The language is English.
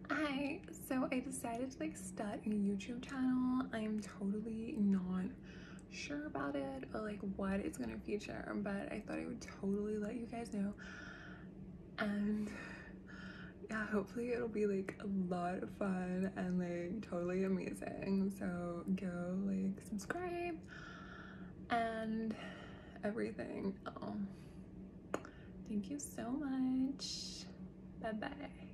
Hi, so I decided to like start a YouTube channel. I'm totally not sure about it or like what it's gonna feature, but I thought I would totally let you guys know. And yeah, hopefully it'll be like a lot of fun and like totally amazing. So go like subscribe and everything. Thank you so much. Bye bye.